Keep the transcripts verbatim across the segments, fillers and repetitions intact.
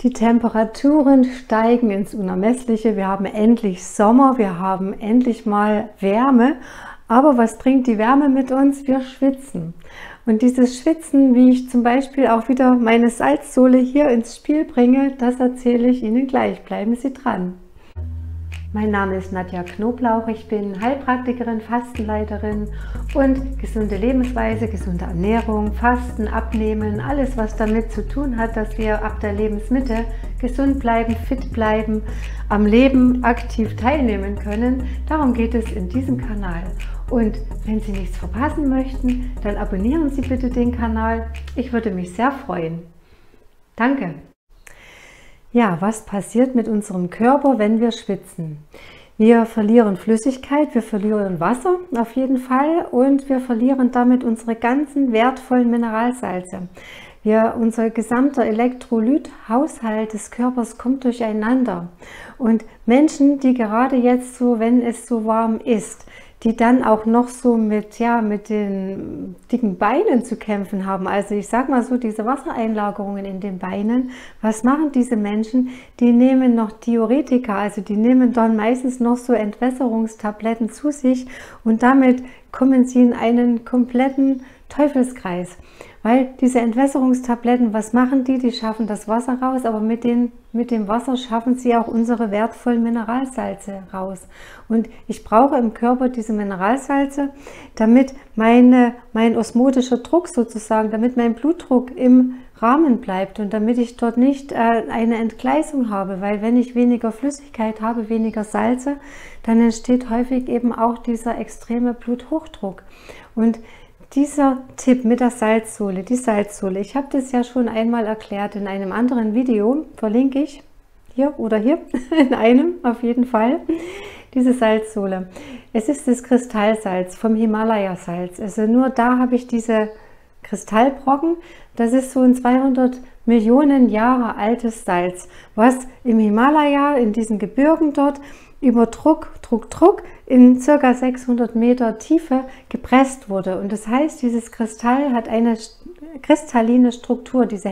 Die Temperaturen steigen ins Unermessliche. Wir haben endlich Sommer, wir haben endlich mal Wärme. Aber was bringt die Wärme mit uns? Wir schwitzen. Und dieses Schwitzen, wie ich zum Beispiel auch wieder meine Salzsohle hier ins Spiel bringe, das erzähle ich Ihnen gleich. Bleiben Sie dran. Mein Name ist Nadja Knoblauch, ich bin Heilpraktikerin, Fastenleiterin und gesunde Lebensweise, gesunde Ernährung, Fasten, Abnehmen, alles was damit zu tun hat, dass wir ab der Lebensmitte gesund bleiben, fit bleiben, am Leben aktiv teilnehmen können. Darum geht es in diesem Kanal. Und wenn Sie nichts verpassen möchten, dann abonnieren Sie bitte den Kanal. Ich würde mich sehr freuen. Danke! Ja, was passiert mit unserem Körper, wenn wir schwitzen? Wir verlieren Flüssigkeit, wir verlieren Wasser auf jeden Fall und wir verlieren damit unsere ganzen wertvollen Mineralsalze. Wir, unser gesamter Elektrolythaushalt des Körpers kommt durcheinander. Und Menschen, die gerade jetzt so, wenn es so warm ist, die dann auch noch so mit, ja, mit den dicken Beinen zu kämpfen haben. Also ich sag mal so, diese Wassereinlagerungen in den Beinen, was machen diese Menschen? Die nehmen noch Diuretika, also die nehmen dann meistens noch so Entwässerungstabletten zu sich und damit kommen sie in einen kompletten Teufelskreis. Weil diese Entwässerungstabletten, was machen die? Die schaffen das Wasser raus, aber mit, den, mit dem Wasser schaffen sie auch unsere wertvollen Mineralsalze raus. Und ich brauche im Körper diese Mineralsalze, damit meine, mein osmotischer Druck sozusagen, damit mein Blutdruck im Rahmen bleibt und damit ich dort nicht äh, eine Entgleisung habe, weil wenn ich weniger Flüssigkeit habe, weniger Salze, dann entsteht häufig eben auch dieser extreme Bluthochdruck. Und dieser Tipp mit der Salzsohle, die Salzsohle, ich habe das ja schon einmal erklärt in einem anderen Video, verlinke ich hier oder hier, in einem auf jeden Fall, diese Salzsohle. Es ist das Kristallsalz vom Himalaya-Salz, also nur da habe ich diese Kristallbrocken, das ist so ein zweihundert Millionen Jahre altes Salz, was im Himalaya, in diesen Gebirgen dort, über Druck, Druck, Druck in ca. sechshundert Meter Tiefe gepresst wurde. Und das heißt, dieses Kristall hat eine kristalline Struktur, diese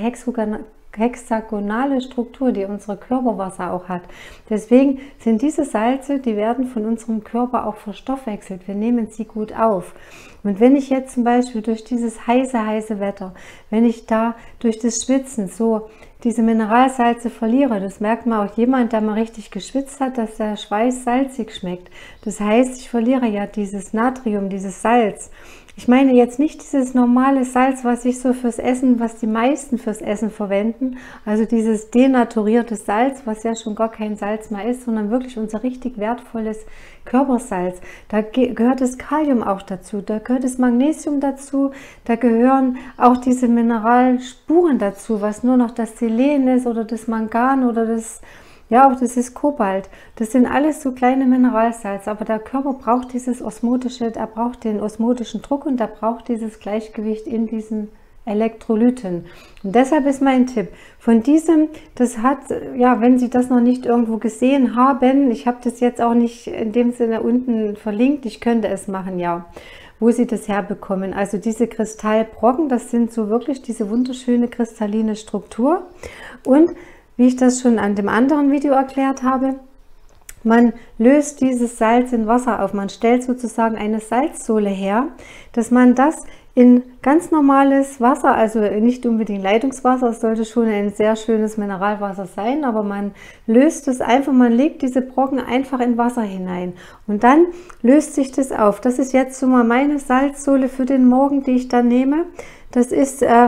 hexagonale Struktur, die unsere Körperwasser auch hat. Deswegen sind diese Salze, die werden von unserem Körper auch verstoffwechselt. Wir nehmen sie gut auf. Und wenn ich jetzt zum Beispiel durch dieses heiße, heiße Wetter, wenn ich da durch das Schwitzen so diese Mineralsalze verliere, das merkt man auch jemand, der mal richtig geschwitzt hat, dass der Schweiß salzig schmeckt. Das heißt, ich verliere ja dieses Natrium, dieses Salz. Ich meine jetzt nicht dieses normale Salz, was ich so fürs Essen, was die meisten fürs Essen verwenden, also dieses denaturierte Salz, was ja schon gar kein Salz mehr ist, sondern wirklich unser richtig wertvolles Körpersalz. Da gehört das Kalium auch dazu, da gehört das Magnesium dazu, da gehören auch diese Mineralspuren dazu, was nur noch das Selen ist oder das Mangan oder das, ja auch das ist Kobalt. Das sind alles so kleine Mineralsalze, aber der Körper braucht dieses osmotische, er braucht den osmotischen Druck und er braucht dieses Gleichgewicht in diesen Elektrolyten. Und deshalb ist mein Tipp, von diesem, das hat, ja, wenn Sie das noch nicht irgendwo gesehen haben, ich habe das jetzt auch nicht in dem Sinne unten verlinkt, ich könnte es machen, ja, wo Sie das herbekommen. Also diese Kristallbrocken, das sind so wirklich diese wunderschöne kristalline Struktur. Und wie ich das schon an dem anderen Video erklärt habe, man löst dieses Salz in Wasser auf. Man stellt sozusagen eine Salzsohle her, dass man das in ganz normales Wasser, also nicht unbedingt Leitungswasser, es sollte schon ein sehr schönes Mineralwasser sein, aber man löst es einfach, man legt diese Brocken einfach in Wasser hinein und dann löst sich das auf. Das ist jetzt so mal meine Salzsohle für den Morgen, die ich dann nehme. Das ist äh,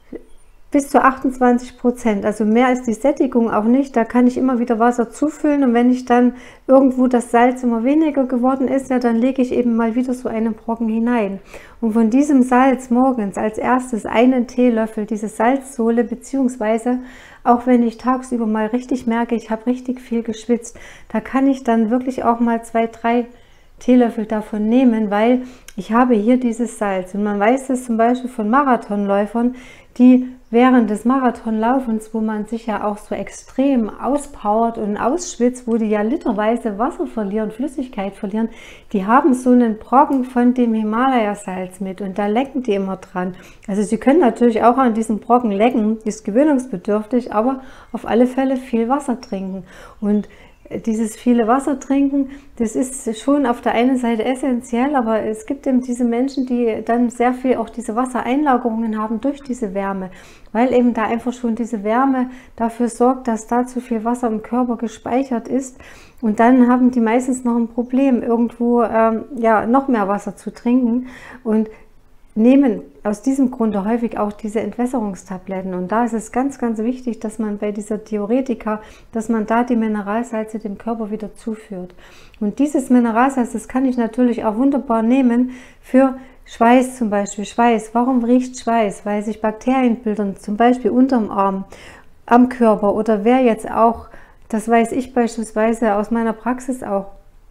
bis zu achtundzwanzig Prozent, also mehr ist die Sättigung auch nicht, da kann ich immer wieder Wasser zufüllen und wenn ich dann irgendwo das Salz immer weniger geworden ist, ja, dann lege ich eben mal wieder so einen Brocken hinein. Und von diesem Salz morgens als erstes einen Teelöffel, diese Salzsohle, beziehungsweise auch wenn ich tagsüber mal richtig merke, ich habe richtig viel geschwitzt, da kann ich dann wirklich auch mal zwei, drei Teelöffel davon nehmen, weil ich habe hier dieses Salz und man weiß das zum Beispiel von Marathonläufern, die während des Marathonlaufens, wo man sich ja auch so extrem auspowert und ausschwitzt, wo die ja literweise Wasser verlieren, Flüssigkeit verlieren, die haben so einen Brocken von dem Himalaya-Salz mit und da lecken die immer dran. Also sie können natürlich auch an diesem Brocken lecken, ist gewöhnungsbedürftig, aber auf alle Fälle viel Wasser trinken. Und dieses viele Wasser trinken, das ist schon auf der einen Seite essentiell, aber es gibt eben diese Menschen, die dann sehr viel auch diese Wassereinlagerungen haben durch diese Wärme, weil eben da einfach schon diese Wärme dafür sorgt, dass da zu viel Wasser im Körper gespeichert ist. Und dann haben die meistens noch ein Problem, irgendwo ähm, ja, noch mehr Wasser zu trinken und nehmen aus diesem Grunde häufig auch diese Entwässerungstabletten. Und da ist es ganz, ganz wichtig, dass man bei dieser Diuretika, dass man da die Mineralsalze dem Körper wieder zuführt. Und dieses Mineralsalz, das kann ich natürlich auch wunderbar nehmen für Schweiß zum Beispiel. Schweiß, warum riecht Schweiß? Weil sich Bakterien bilden, zum Beispiel unterm Arm, am Körper oder wer jetzt auch, das weiß ich beispielsweise aus meiner Praxis auch,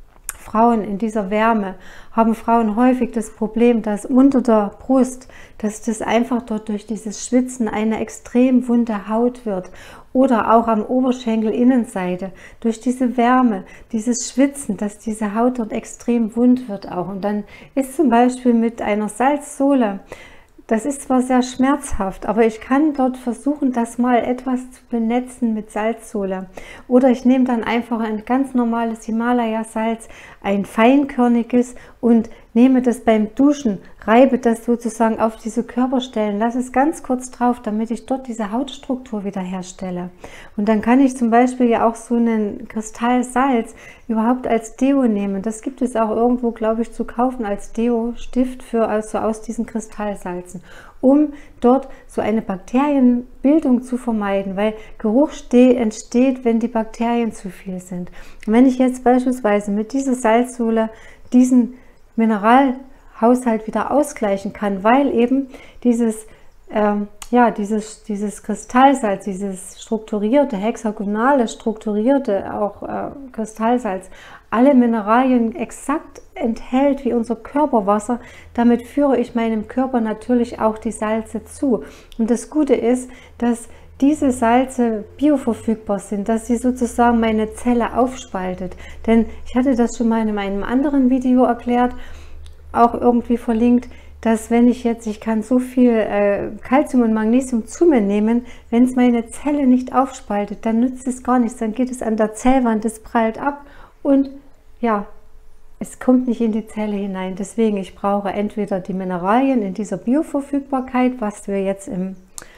Frauen in dieser Wärme haben Frauen häufig das Problem, dass unter der Brust, dass das einfach dort durch dieses Schwitzen eine extrem wunde Haut wird oder auch am Oberschenkelinnenseite durch diese Wärme, dieses Schwitzen, dass diese Haut dort extrem wund wird auch. Und dann ist zum Beispiel mit einer Salzsohle, das ist zwar sehr schmerzhaft, aber ich kann dort versuchen, das mal etwas zu benetzen mit Salzsohle. Oder ich nehme dann einfach ein ganz normales Himalaya-Salz, ein feinkörniges und nehme das beim Duschen, reibe das sozusagen auf diese Körperstellen, lasse es ganz kurz drauf, damit ich dort diese Hautstruktur wieder herstelle. Und dann kann ich zum Beispiel ja auch so einen Kristallsalz überhaupt als Deo nehmen. Das gibt es auch irgendwo, glaube ich, zu kaufen als Deo-Stift für, also aus diesen Kristallsalzen, um dort so eine Bakterienbildung zu vermeiden, weil Geruch entsteht, wenn die Bakterien zu viel sind. Und wenn ich jetzt beispielsweise mit dieser Salzsohle diesen Mineralhaushalt wieder ausgleichen kann, weil eben dieses, ähm, ja, dieses, dieses Kristallsalz, dieses strukturierte, hexagonale, strukturierte auch äh, Kristallsalz, alle Mineralien exakt enthält wie unser Körperwasser, damit führe ich meinem Körper natürlich auch die Salze zu. Und das Gute ist, dass diese Salze bioverfügbar sind, dass sie sozusagen meine Zelle aufspaltet. Denn ich hatte das schon mal in einem anderen Video erklärt, auch irgendwie verlinkt, dass wenn ich jetzt, ich kann so viel äh, Calcium und Magnesium zu mir nehmen, wenn es meine Zelle nicht aufspaltet, dann nützt es gar nichts, dann geht es an der Zellwand, es prallt ab und ja, es kommt nicht in die Zelle hinein. Deswegen, ich brauche entweder die Mineralien in dieser Bioverfügbarkeit, was wir jetzt im,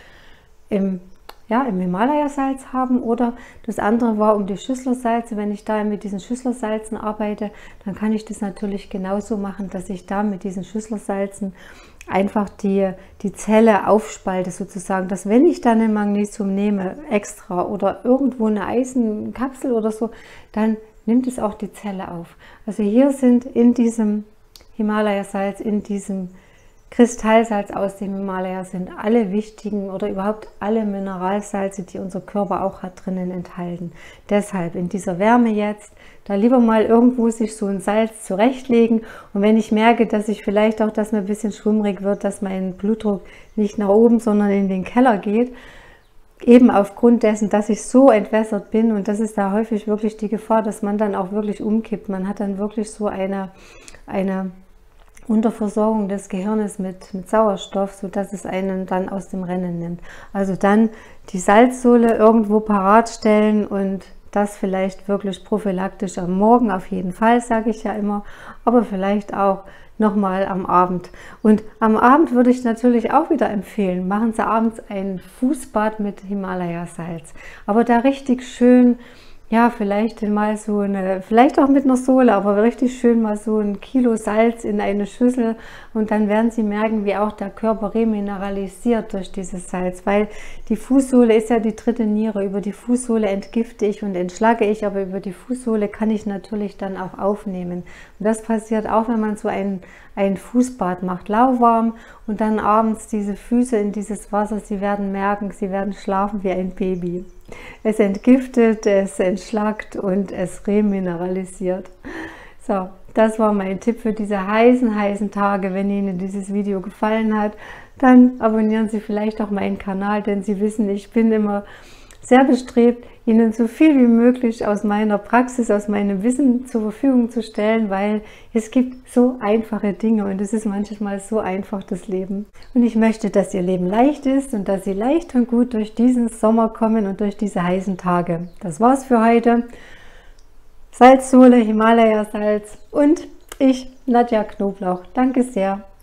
im ja, im Himalaya-Salz haben, oder das andere war um die Schüsslersalze. Wenn ich da mit diesen Schüsslersalzen arbeite, dann kann ich das natürlich genauso machen, dass ich da mit diesen Schüsslersalzen einfach die, die Zelle aufspalte sozusagen, dass wenn ich dann ein Magnesium nehme extra oder irgendwo eine Eisenkapsel oder so, dann nimmt es auch die Zelle auf. Also hier sind in diesem Himalaya-Salz, in diesem Kristallsalz aus dem Himalaya sind alle wichtigen oder überhaupt alle Mineralsalze, die unser Körper auch hat, drinnen enthalten. Deshalb in dieser Wärme jetzt, da lieber mal irgendwo sich so ein Salz zurechtlegen. Und wenn ich merke, dass ich vielleicht auch, dass mir ein bisschen schwummrig wird, dass mein Blutdruck nicht nach oben, sondern in den Keller geht, eben aufgrund dessen, dass ich so entwässert bin, und das ist da häufig wirklich die Gefahr, dass man dann auch wirklich umkippt. Man hat dann wirklich so eine, eine Unterversorgung des Gehirnes mit, mit Sauerstoff, sodass es einen dann aus dem Rennen nimmt. Also dann die Salzsohle irgendwo parat stellen und das vielleicht wirklich prophylaktisch am Morgen auf jeden Fall, sage ich ja immer, aber vielleicht auch nochmal am Abend. Und am Abend würde ich natürlich auch wieder empfehlen, machen Sie abends ein Fußbad mit Himalaya-Salz. Aber da richtig schön, ja, vielleicht mal so eine, vielleicht auch mit einer Sohle, aber richtig schön mal so ein Kilo Salz in eine Schüssel, und dann werden Sie merken, wie auch der Körper remineralisiert durch dieses Salz, weil die Fußsohle ist ja die dritte Niere. Über die Fußsohle entgifte ich und entschlacke ich, aber über die Fußsohle kann ich natürlich dann auch aufnehmen. Und das passiert auch, wenn man so ein, ein Fußbad macht, lauwarm, und dann abends diese Füße in dieses Wasser. Sie werden merken, Sie werden schlafen wie ein Baby. Es entgiftet, es entschlackt und es remineralisiert. So, das war mein Tipp für diese heißen, heißen Tage. Wenn Ihnen dieses Video gefallen hat, dann abonnieren Sie vielleicht auch meinen Kanal, denn Sie wissen, ich bin immer sehr bestrebt, Ihnen so viel wie möglich aus meiner Praxis, aus meinem Wissen zur Verfügung zu stellen, weil es gibt so einfache Dinge und es ist manchmal so einfach, das Leben. Und ich möchte, dass Ihr Leben leicht ist und dass Sie leicht und gut durch diesen Sommer kommen und durch diese heißen Tage. Das war's für heute. Salzsohle, Himalaya-Salz und ich, Nadja Knoblauch. Danke sehr.